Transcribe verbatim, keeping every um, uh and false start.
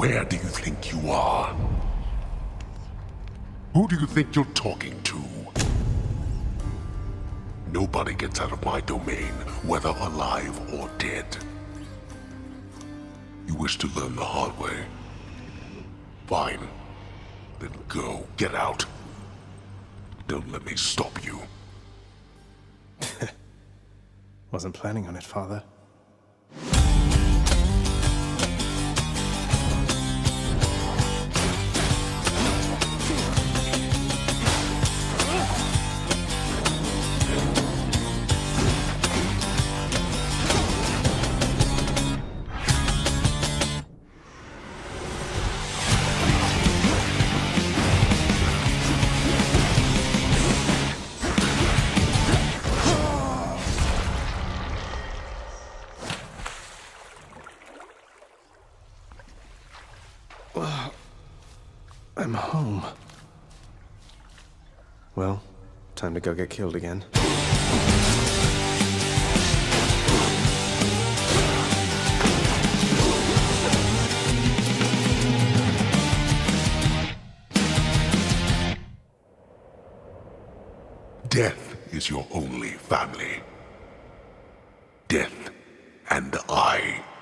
Where do you think you are? Who do you think you're talking to? Nobody gets out of my domain, whether alive or dead. You wish to learn the hard way? Fine. Then go. Get out. Don't let me stop you. Wasn't planning on it, Father. I'm home. Well, time to go get killed again. Death is your only family. Death and I.